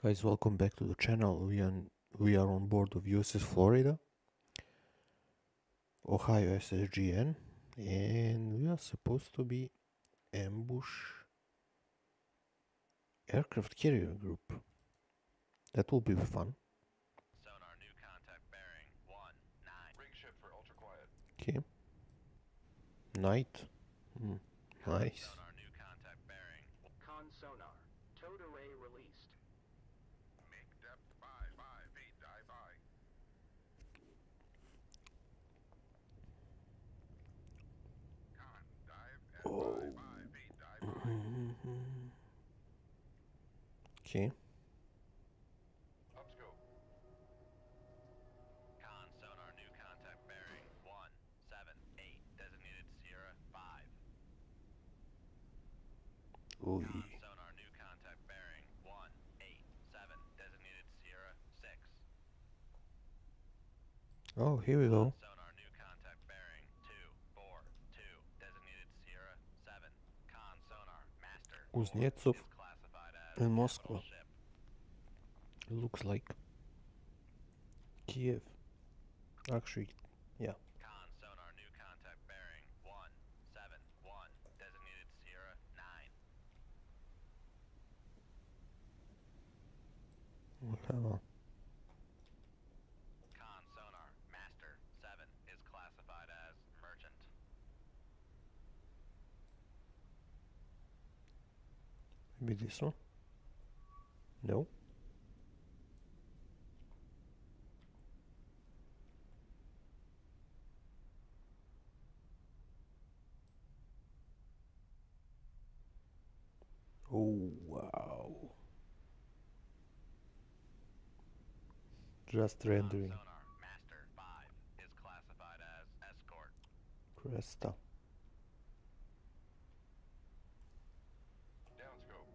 Guys, welcome back to the channel. We are on board of USS Florida, Ohio SSGN, and we are supposed to be ambush aircraft carrier group. That will be fun. Sonar new contact bearing 19. Rig ship for ultra quiet. Okay. Night. Nice. Sonar new contact bearing. Con sonar. Towed array released. Make depth 5 feet, dive by. Con, dive at 5 feet, dive by. Okay. Upscope. Con sonar new contact bearing 178. Designated Sierra 5. Ooh. Con sonar new contact bearing 187. Designated Sierra 6. Oh, here we go. Sonar new contact bearing 242. Designated Sierra 7. Con sonar master. Kuznetsov Is classified as and Moscow. capital ship. It looks like Kiev. Actually, yeah. Con sonar new contact bearing 171. Designated Sierra 9. We have a Con sonar master 7 is classified as merchant. maybe this one. No. Oh wow. Just rendering. Sonar master 5 is classified as escort. Cresta. Downscope.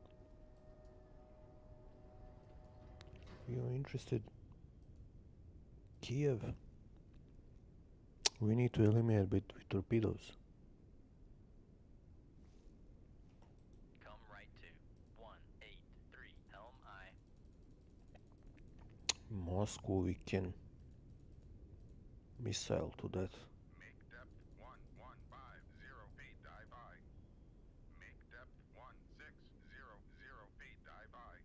You're interested? Kiev. We need to eliminate with torpedoes. Come right to 183 helm I. Moscow, we can missile to that. Make depth 1150 feet, dive by. Make depth 1600 feet, dive by.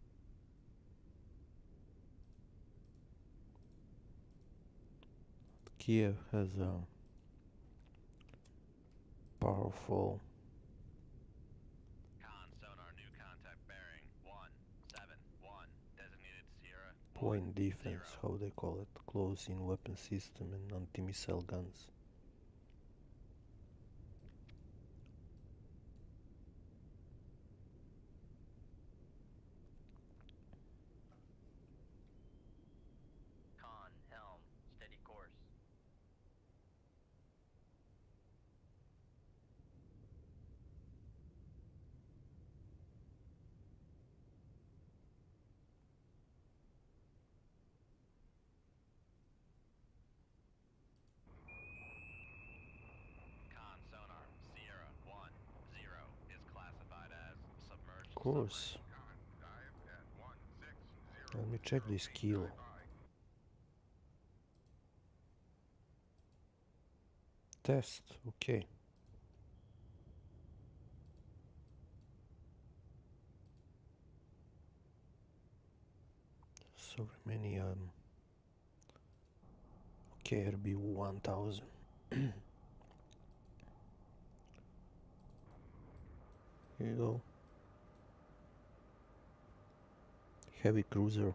Kiev has a powerful Con sonar new contact bearing 171. Designated Sierra point 10. defense, how they call it, close-in weapon system and anti-missile guns. Con helm steady course. Con sonar Sierra 10 is classified as submerged. Of course. Con, dive at 160 Let me check this feet, kilo. dive by. Test, okay. So many okay, RB 1000. Here you go. Heavy cruiser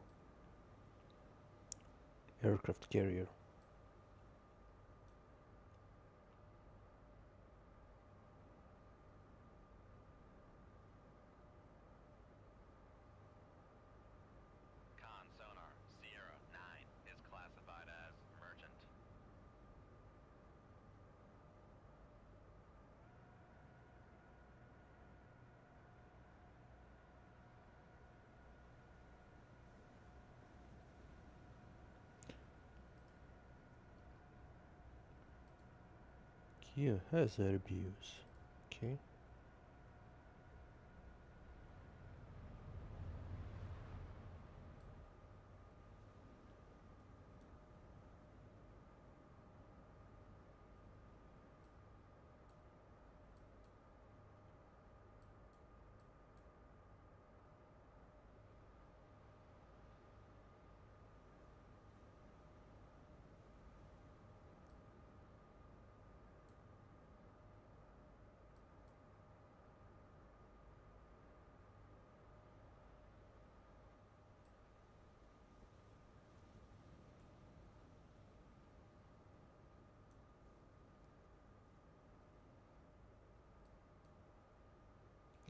aircraft carrier. Con sonar Sierra 9 is classified as merchant. Kiev has RBUs. Okay.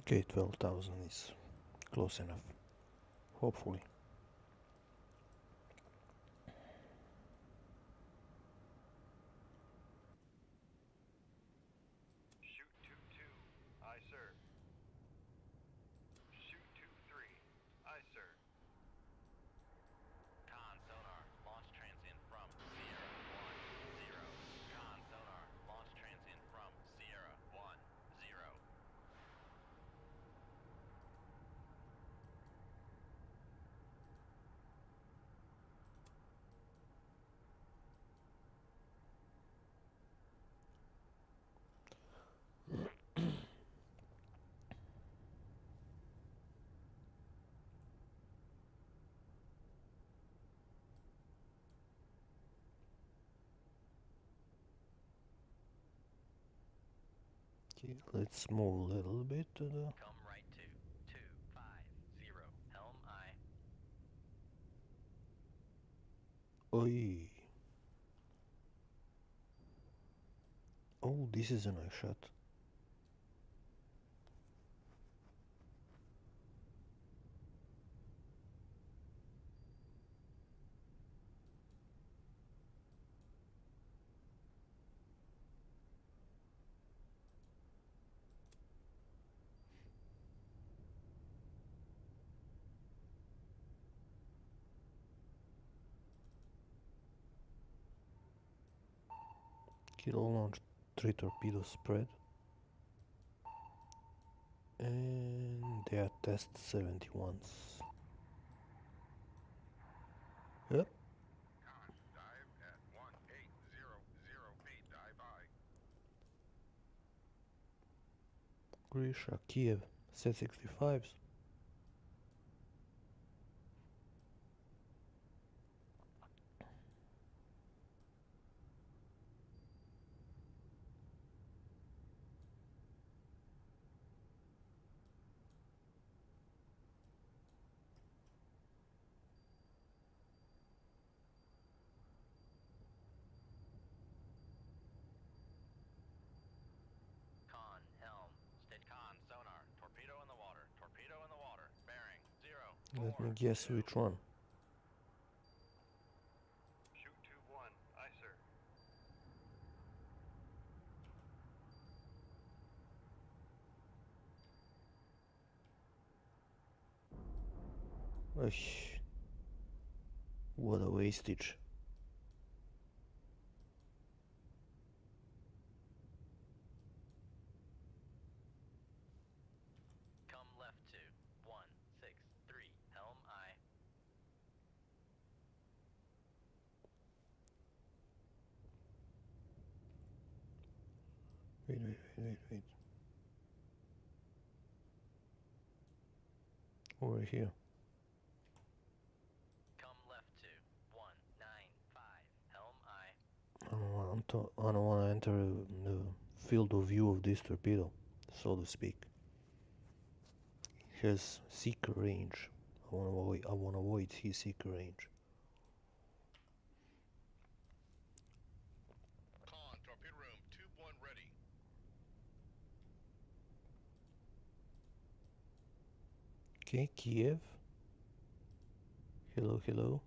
Okay, 12,000 is close enough. Hopefully. Shoot 2-2. Aye, sir. Shoot 2-3. Aye, sir. Con sonar. Launch transient from Sierra 1-0. Con sonar. Launch transient from Sierra 1-0. Okay, let's move a little bit to the... Come right to 250. Helm aye. Oi. Oh, this is a nice shot. Kilo launched 3 torpedo spread. And they are test 71s. Yep. Con, dive at 1800 feet, dive high. Grisha, Kiev, set 65s. Con, helm. Con, sonar. Torpedo in the water. Torpedo in the water. Bearing 0. Let me guess which one. Shoot 2-1. Aye, sir. Ush. What a wastage. Come left to 163. Helm aye. Wait. Over here. Come left to 195. Helm aye. I don't want to enter the field of view of this torpedo, so to speak. It has seeker range. I want to avoid his seeker range. Con, torpedo room, tube 1 ready. Okay, Kiev. Hello.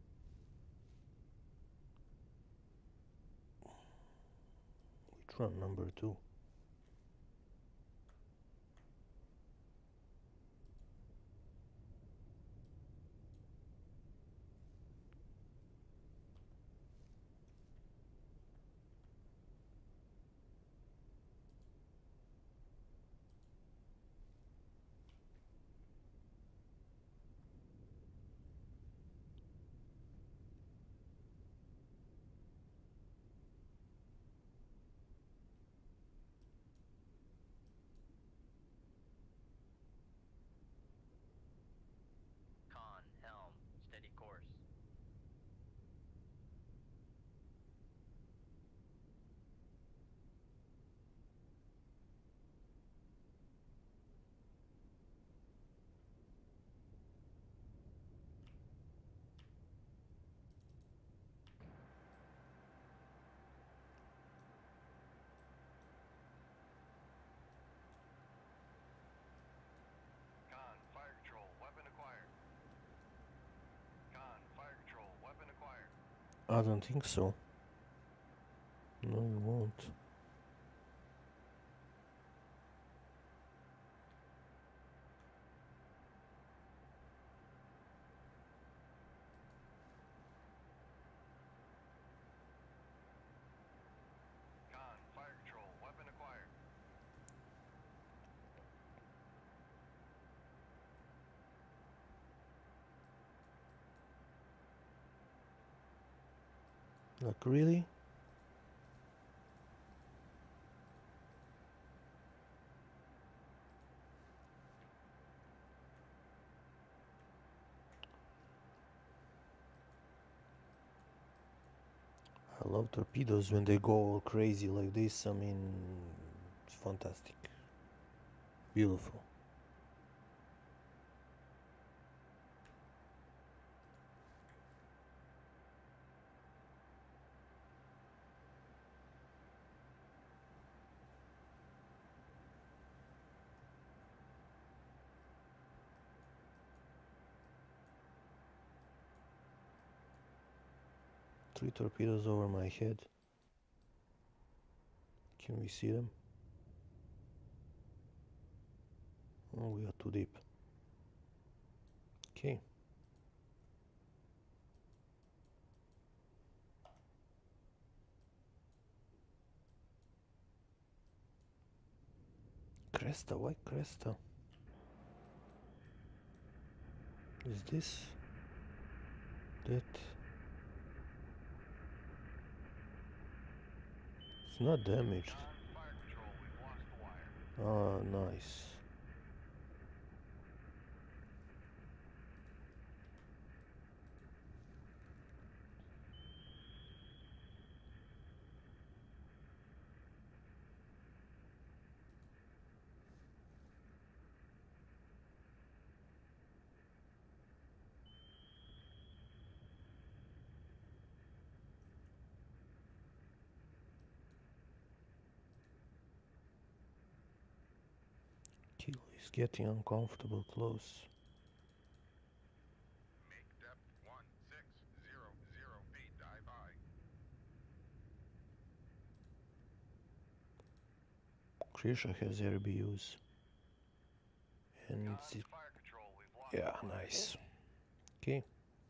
Which one? Number 2. I don't think so. No, you won't. Con, fire control, weapon acquired. Like, really? I love torpedoes when they go all crazy like this. I mean, it's fantastic. Beautiful. Three torpedoes over my head. Can we see them? Oh, we are too deep. Okay. Cresta, why Cresta? Is this that? It's not damaged. Con, fire control, we've lost the wire. Ah, nice. Kilo is getting uncomfortable close. Make depth 1600 feet, dive high. Krisha has RBUs. And Con, it, fire control, we've lost yeah, the wire. nice. Okay.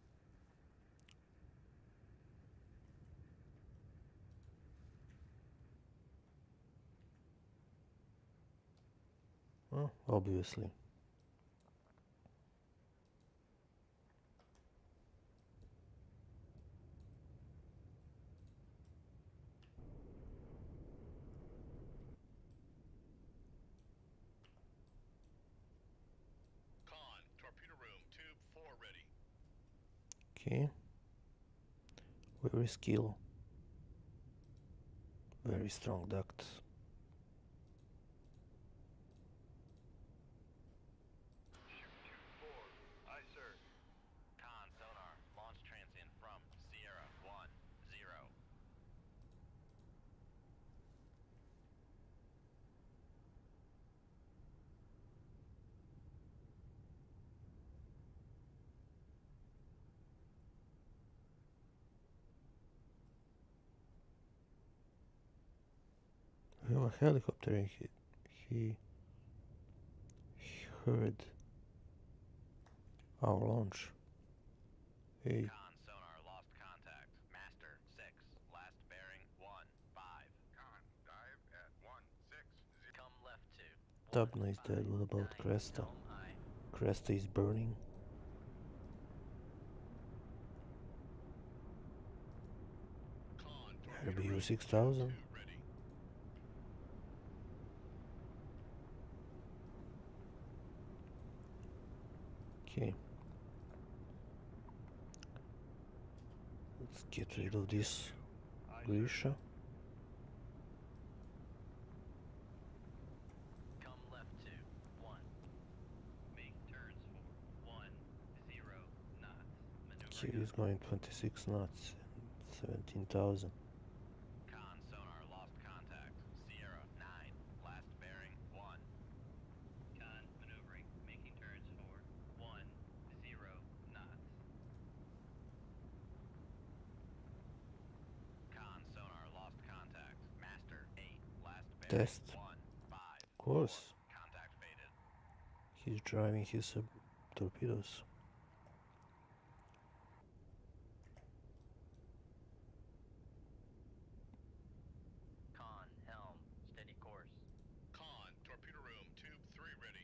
Well, obviously. Con, torpedo room, tube 4 ready. Okay. Where is Kilo? Very strong duct. Shoot tube 4. Aye, sir. Con, sonar, launch transient from Sierra 1, 0. We have a helicopter and he heard our launch. Hey, Con, sonar, lost contact. Master 6, last bearing 1, 5. Con, dive at 160. Come left 2. Tabna is dead. What about Cresta? Cresta is burning. Con, RBU 6000. ready. Okay. Let's get rid of this Aye, sir. Grisha. Come left 2, 1. Make turns for 1, 0 knots. Here is going 26 knots and 17,000. Con, sonar, lost contact. Sierra 9, last bearing 1. Con, maneuvering, making turns for 1, 0 knots. test. 1, 5, Of course, contact faded. he's driving his torpedoes. Con, helm, steady course. Con, torpedo room, tube 3 ready.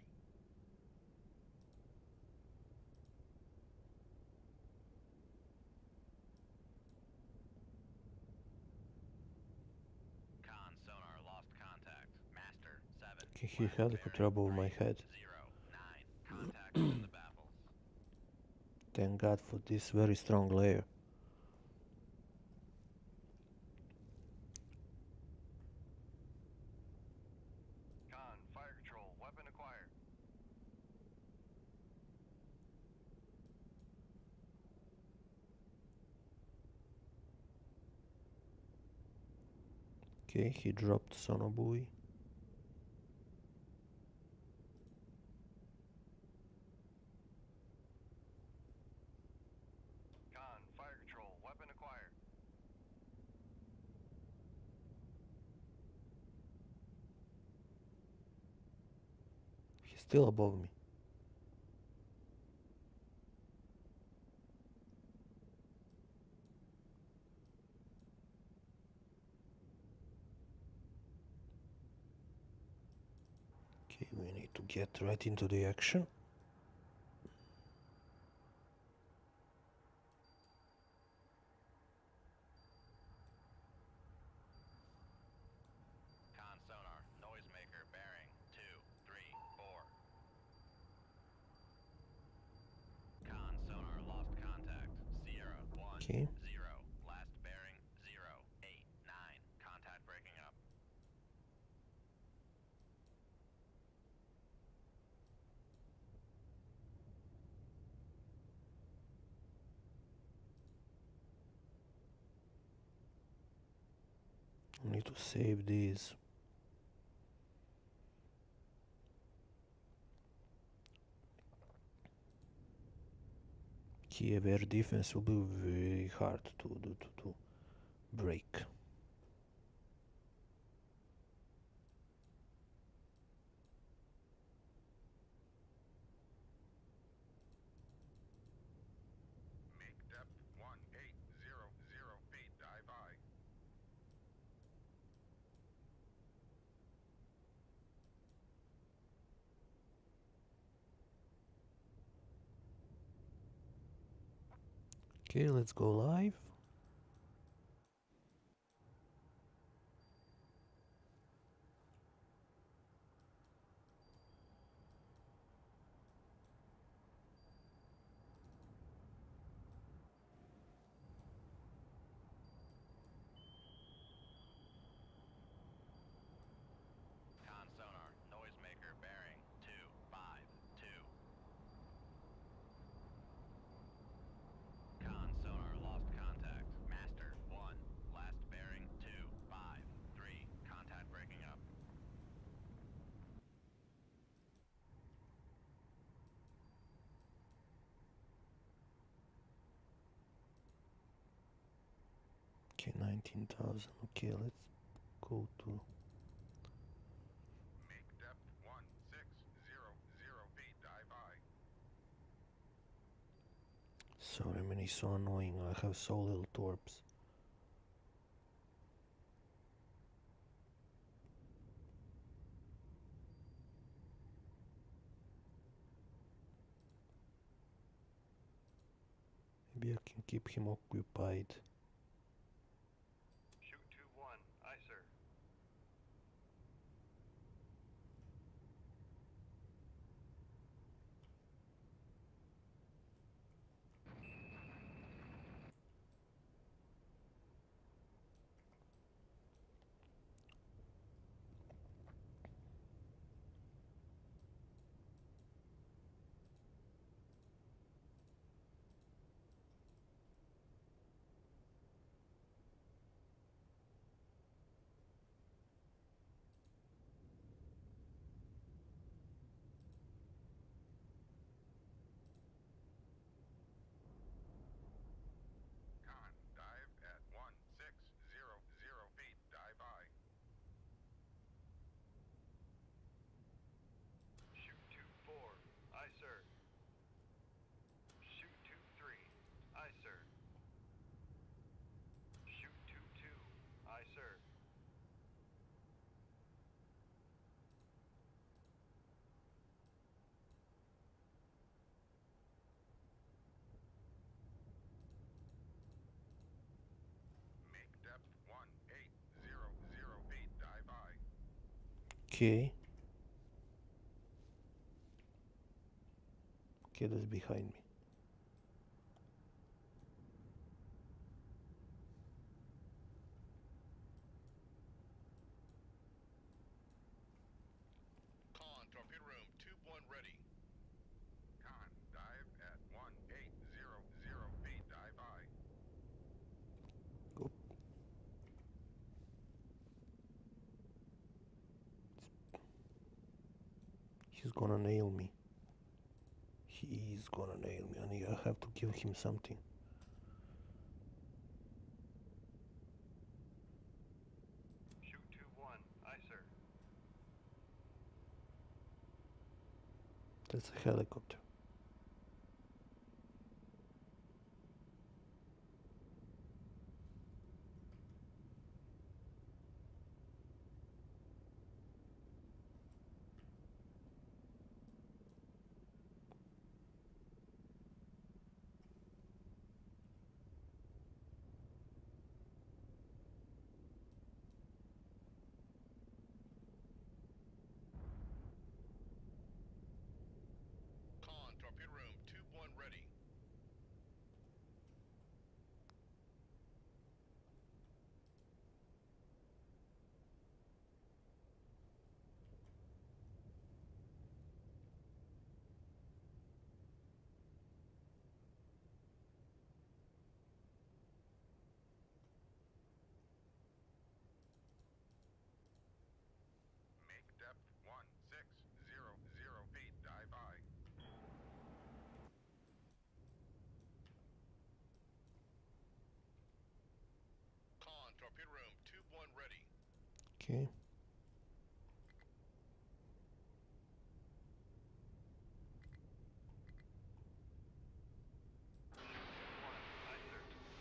Con, sonar, lost contact. Master, 7. Okay, he last helicopter bearing, above my 3, head. 0, 9. Contact on the baffles. Thank God for this very strong layer. Con, fire control, weapon acquired. Okay, he dropped sonobuoy. Con, fire control, weapon acquired. He's still above me. Okay, we need to get right into the action. Con, sonar, noisemaker, bearing, 2, 3, 4. Con, sonar, lost contact. Sierra, 1, Okay. 0. Last bearing, 0, 8, 9. Contact breaking up. I need to save these. Kiev air defense will be very hard to break. Make depth 1800 feet, dive high. Okay, let's go live. Con, sonar, noisemaker, bearing, 2, 5, 2. Con, sonar, lost contact. Master, 1. Last bearing, 2, 5, 3. Contact breaking up. Okay, 19,000. Okay, let's go to. Make depth 1600 feet, dive high. Sorry, I mean, it's so annoying. I have so little torps. Maybe I can keep him occupied. Shoot 2-1, aye sir. Okay. Okay, that's behind me. Con, torpedo room, tube 1 ready. Con, dive at 1800 feet, dive I. Go. He's gonna nail me. He's gonna nail me, and I have to give him something. Shoot tube 1. Aye, sir. That's a helicopter. Con, torpedo room, tube 1 ready. Make depth 1600 feet, dive I. Con, torpedo room, tube 1 ready. Okay. Aye, sir.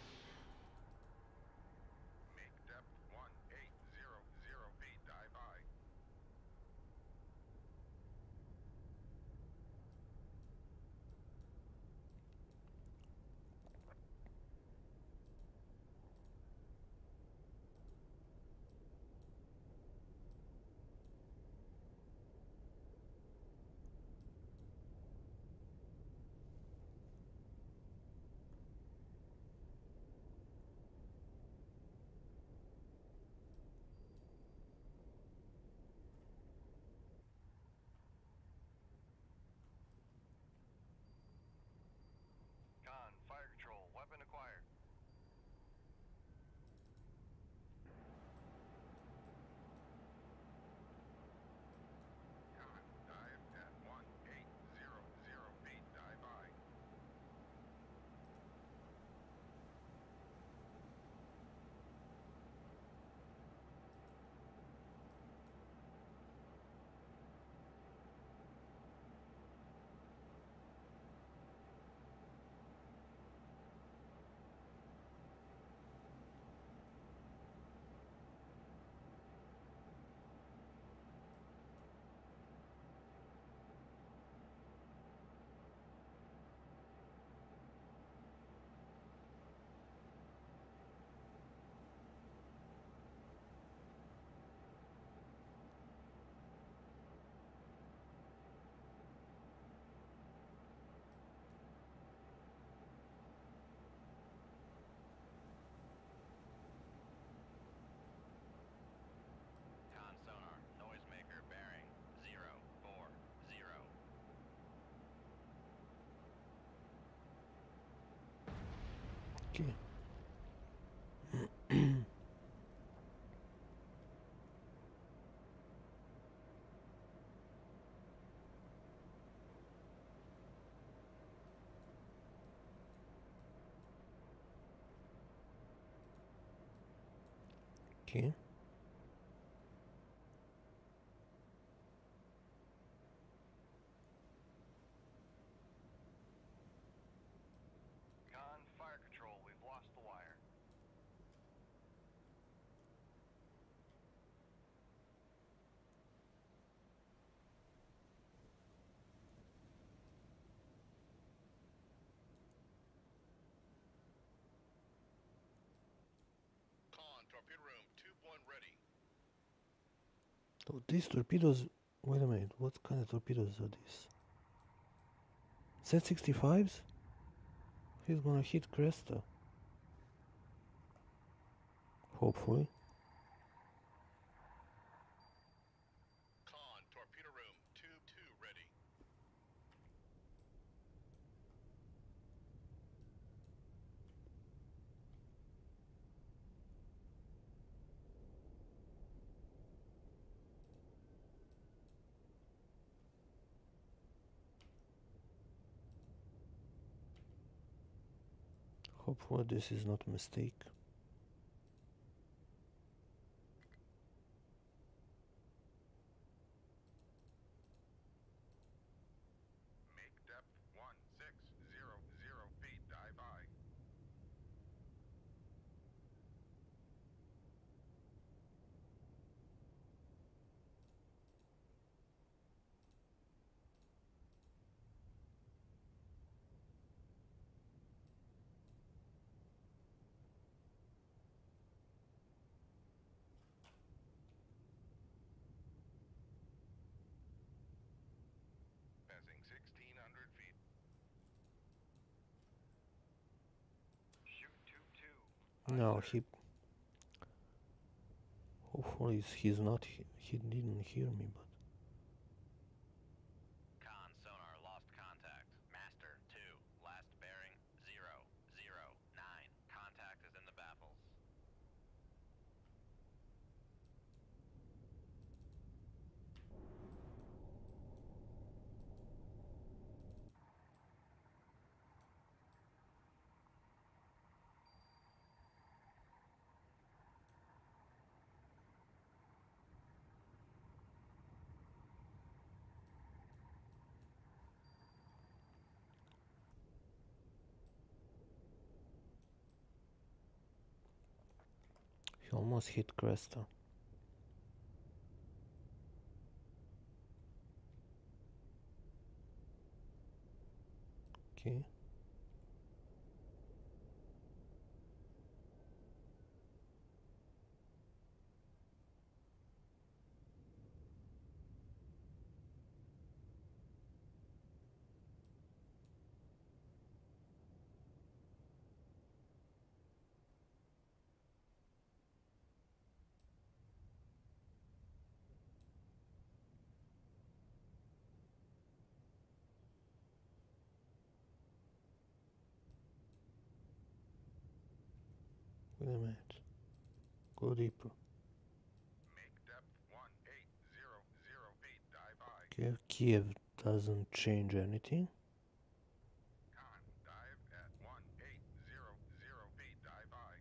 Make depth 1800 feet, dive I. Con, fire control. Weapon acquired. Con, dive at 1800 feet, dive I. Con sonar. Noisemaker bearing 040. Okay. Okay. Con, fire control. We've lost the wire. Con, torpedo room, tube 1 Oh, these torpedoes. Wait a minute. What kind of torpedoes are these? Z-65s? He's gonna hit Cresta. Hopefully. Con, torpedo room, tube 2 ready. Hopefully this is not a mistake. Make depth 1600 feet, dive high. Passing 1600 feet. Shoot tube 2. No, he. Hopefully he's not. He didn't hear me, but. Con sonar lost contact. Master 2. Last bearing 009. Contact is in the baffles. He almost hit Cresta. Okay. Wait a minute. Go deeper. Make depth 1800 feet, dive high. Okay, Kiev doesn't change anything. Con, dive at 1800 feet, dive high.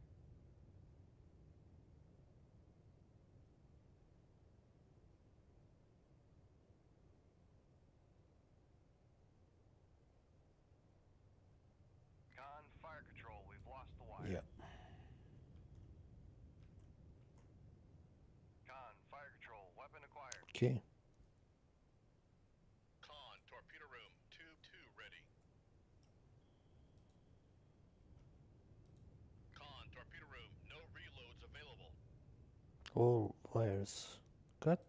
Con fire control. We've lost the wire. Yeah. Con fire control. Weapon acquired. Okay. Con, torpedo room, tube 2 ready. Con, torpedo room, no reloads available. All wires cut.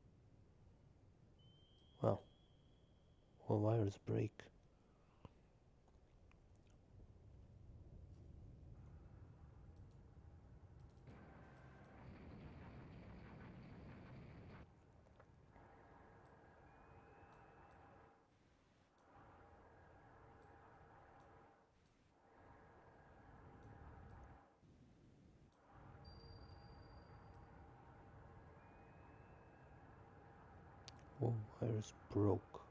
Well, all wires break. All wires broke.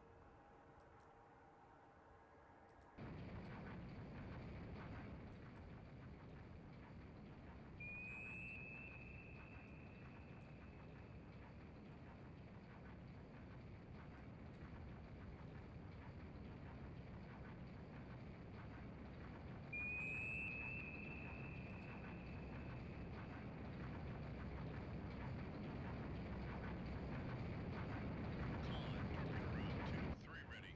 Con, torpedo room, tube 3 ready.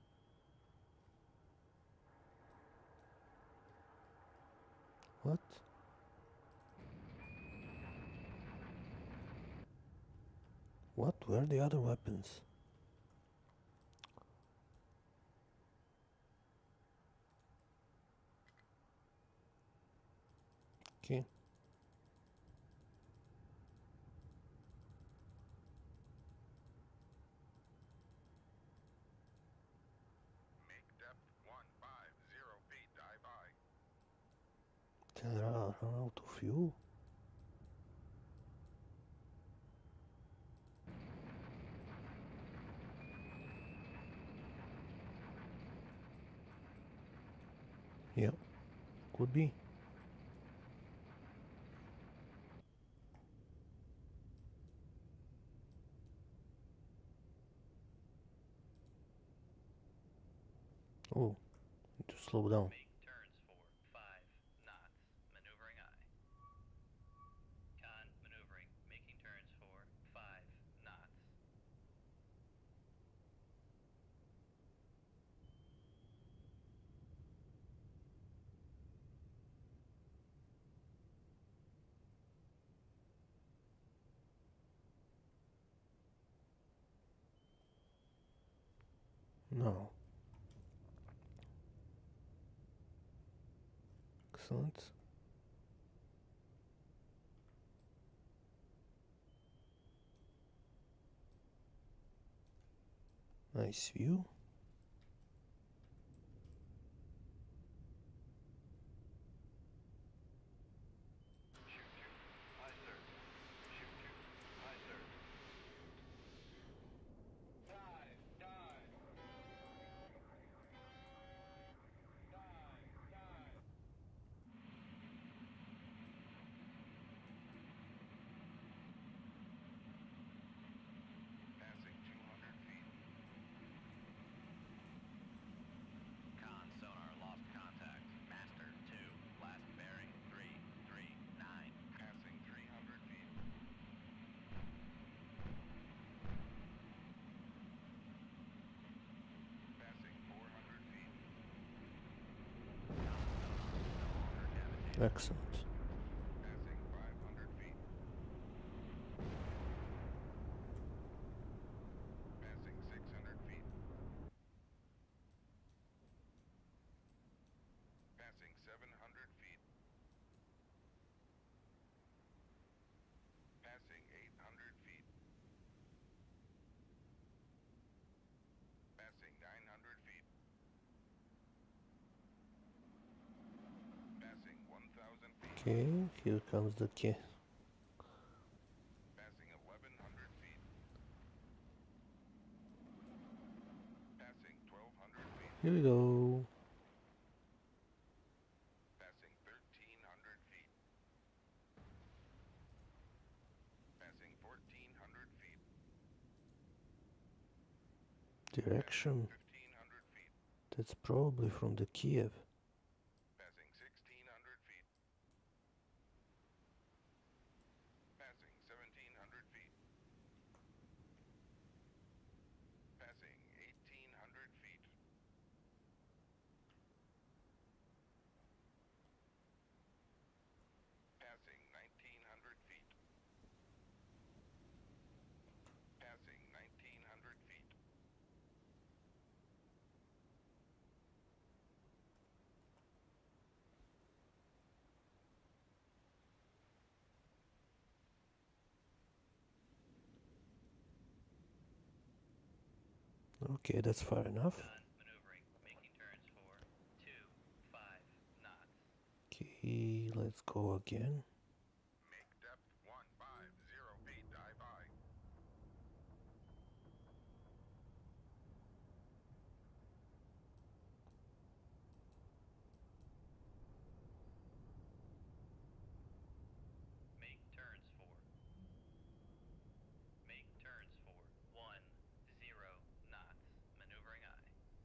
What? What? Where are the other weapons? Okay. Make depth 150 feet. Dive by. Can I run out of fuel? Yeah, could be. Oh, need to slow down. Make turns for 5 knots. Maneuvering eye. Con maneuvering. Making turns for 5 knots. No. Excellent. Nice view. Passing 200 feet. Con sonar lost contact. Master 2. Last bearing 339. Passing 300 feet. Passing 400 feet. Con sonar no longer cavitating. Excellent. Passing 500 feet. Passing 600 feet. Passing 700 feet. Passing 800 feet. Passing 900 feet. Passing 1,000 feet. Okay, here comes the key. Passing 1,100 feet. Passing 1,200 feet. Here we go. Passing 1,300 feet. Passing 1,400 feet. Direction. 1,500 feet. That's probably from the Kiev. Passing 1,600 feet. Passing 1,700 feet. Passing 1,800 feet. Passing 1,900 feet. Passing 1,900 feet. Okay, that's far enough. Con maneuvering. Making turns for 5 knots. Okay, let's go again. Make depth 150 feet. Dive by. Make turns for 10 knots. Maneuvering eye.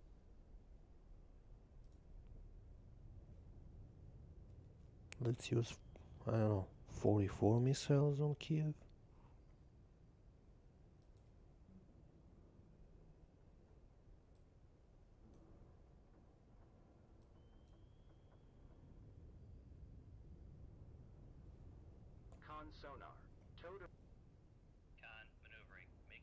Let's use, I don't know, 44 missiles on Kiev. Con sonar. Total. Con maneuvering.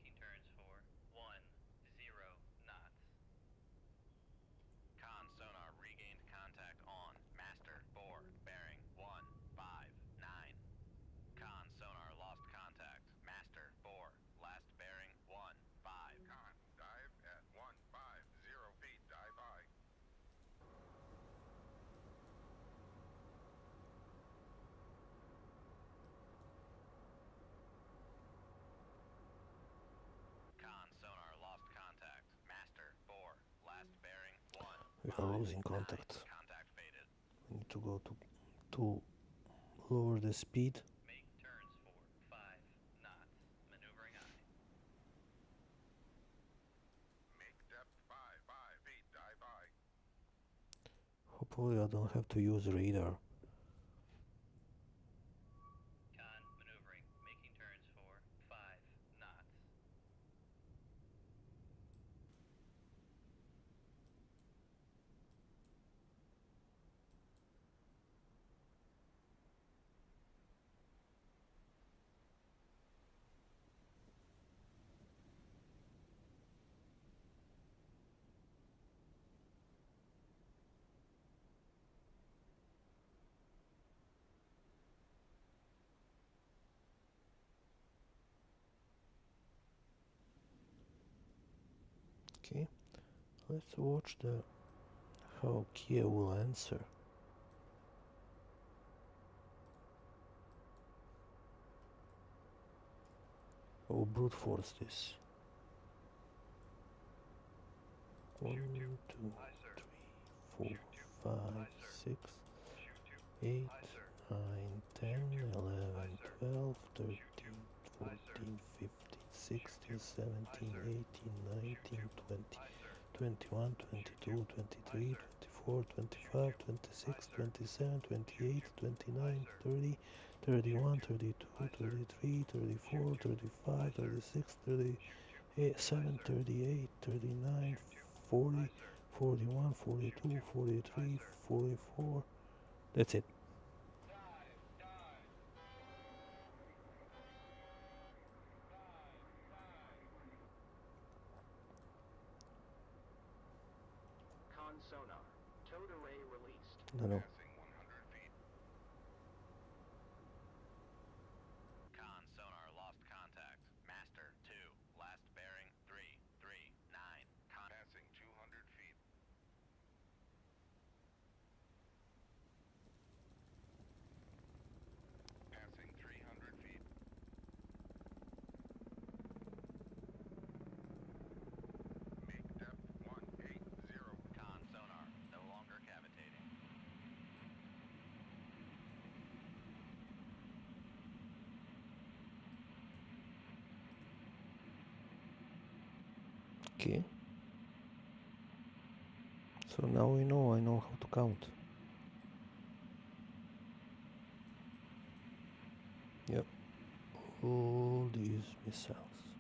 We are losing contact. Contact faded. We need to go to lower the speed. Make turns for 5 knots. Maneuvering aye. Make depth 5 feet. Dive aye. Hopefully I don't have to use radar. Con, maneuvering. Making turns for 5 knots. Okay, let's watch how Kia will answer. Oh, brute force this. 1, 2, 3, 4, 5, 6, 8, 9, 10, 11, 12, 13, 14, 15, 16, 17, 18, 19, 20, 21, 22, 23, 24, 25, 26, 27, 28, 29, 30, 31, 32, 33, 34, 35, 36, 37, 38, 39, 40, 41, 42, 43, 44. That's it. Con sonar. Towed array released. No. Passing 100 feet. Con, sonar, lost contact. Master 2, last bearing 339. Con, Passing 200 feet. Passing 300 feet. Make depth 180. con, sonar, no longer cavitating. Okay. So now I know how to count. Yep. All these missiles.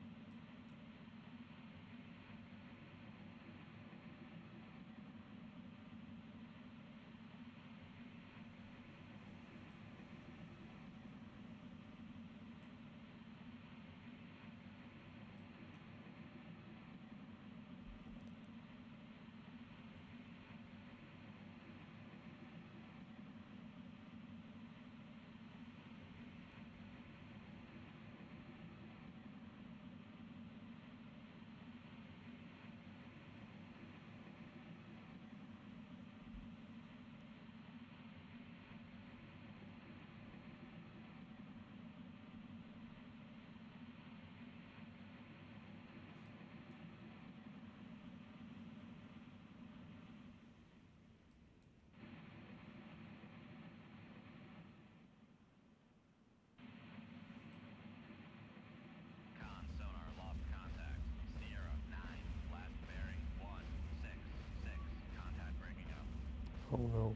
Con, sonar, lost contact. Sierra 9, last bearing 166. Contact breaking up. Oh no.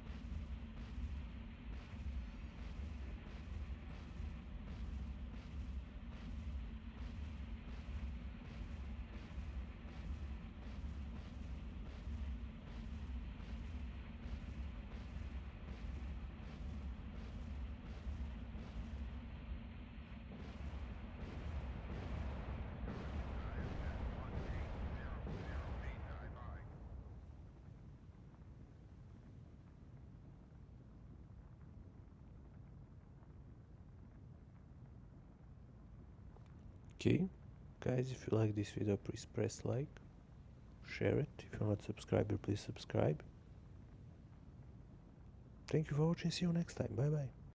Okay, guys, if you like this video, please press like, share it. If you're not subscribed, please subscribe. Thank you for watching. See you next time. Bye bye.